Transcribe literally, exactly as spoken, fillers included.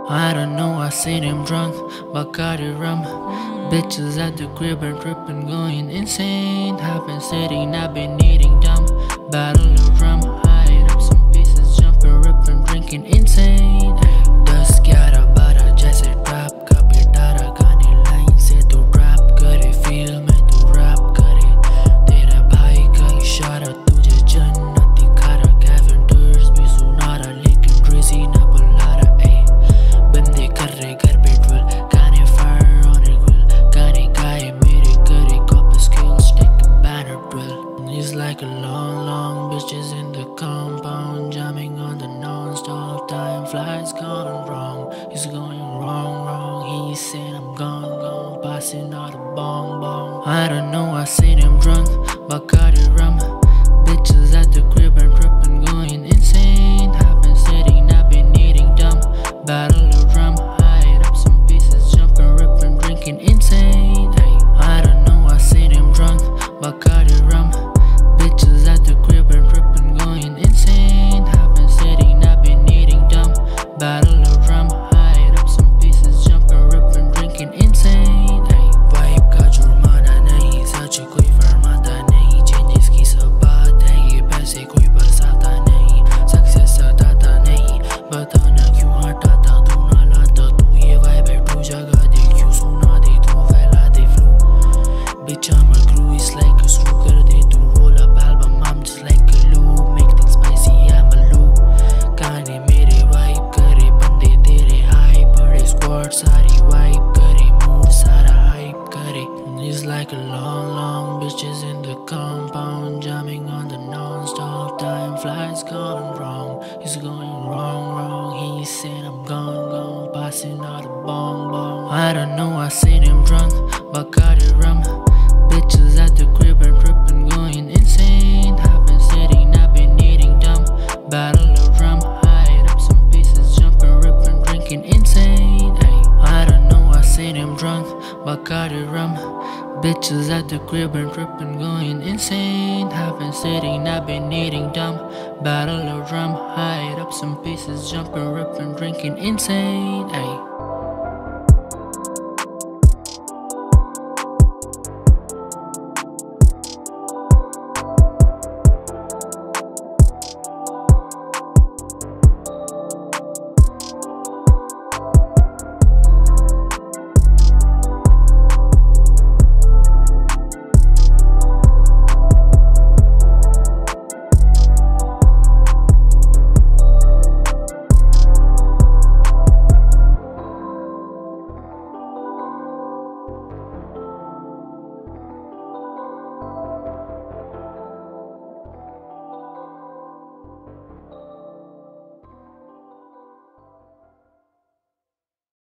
I don't know, I seen him drunk, Bacardi Rum. Bitches at the crib and trippin', going insane. I've been sitting, I've been eating dumb. Battle of rum, hide up some pieces, jumping, rippin', drinking insane. दस ग्यारह बारह जैसे trap का ptara, गाने line से तू rap करे, feel में तू rap करे. तेरा भाई का इशारा, तुझे जन्नत दिखरा. Kaventerz भी sunara, लेकिन drizzy ना bhulara. बंदे karre घर पे drill, Gane fire on a grill. Gane gaye मेरे करे, copper skill, stick a banadrill. It's like a long, long bitches in the compound, jamming on the nonstop. Time flies gone wrong, it's going wrong, wrong. He said I'm gone, gone, passing out a bong, bong. I don't know, I seen him drunk, Bacardi Rum. Bitches at the crib and trippin', going insane. I've been sitting, I've been eating dumb. Battle of rum, hide up some pieces, jumping, rippin', drinking insane. Ay, I don't know, I seen him drunk, Bacardi Rum. Bitches at the crib and trippin', going insane. I've been sitting, I've been eating dumb. Battle of rum, hide up some pieces, jumping, rippin', drinking insane. Ay, vibe का jurmana नहीं, सच कोई फरमाता नहीं. Changes की सब बात है, ये पैसे कोई बरसाता नहीं. Success सताता नहीं, बताना क्यों हटाता. तू ना लाता, तू ये vibe है, तू जगा दे, क्यों सुना दे, तू फैला दे flow. Bitch I'm a glue, it's like a screw, कर दे तू roll up album. I'm just like a loop, make things spicy, I'm a loop. गाने मेरे vibe करे, बंदे तेरे hype, बड़े squad सारी vibe करे, mood सारा hype करे. It's like a long, long bitches in the compound, jamming on the non-stop. Time flies gone wrong, it's going wrong, wrong. He said I'm gone, gone, passing out a bong, bong. I don't know, I seen him drunk, Bacardi Rum. Bitches at the crib and trippin', going insane. I've been sitting, I've been eating dumb. Battle of rum, hide up some pieces, jumping, rippin', drinking insane. Ay, I don't know, I seen him drunk, Bacardi Rum. Bitches at the crib and trippin', going insane. I've been sitting, I've been eating dumb. Battle of rum, hide up some pieces, jumping, rippin', drinking insane. Ay.